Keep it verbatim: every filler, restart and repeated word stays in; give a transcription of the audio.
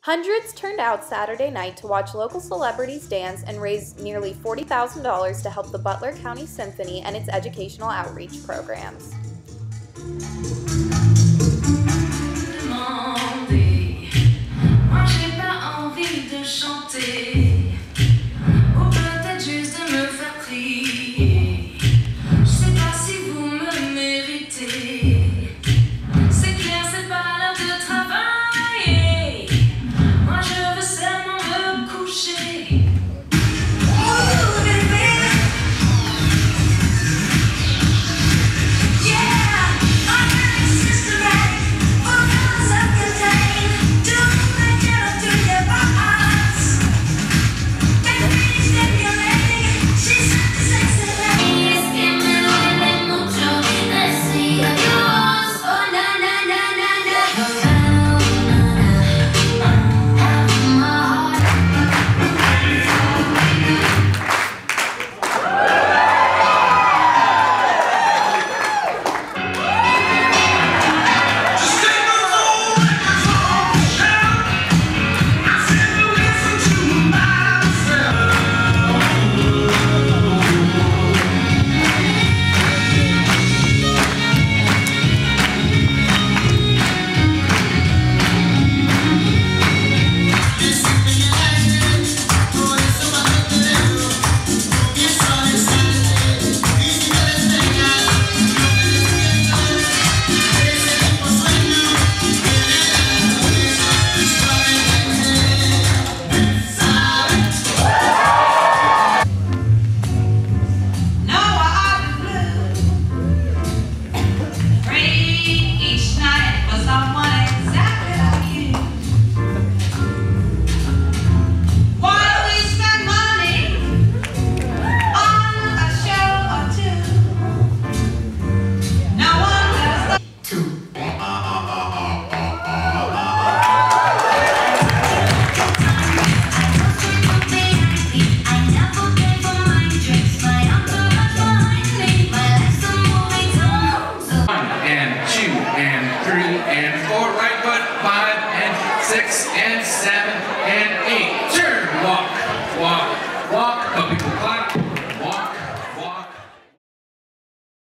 Hundreds turned out Saturday night to watch local celebrities dance and raise nearly forty thousand dollars to help the Butler County Symphony and its educational outreach programs. And two, and three, and four, right foot, five, and six, and seven.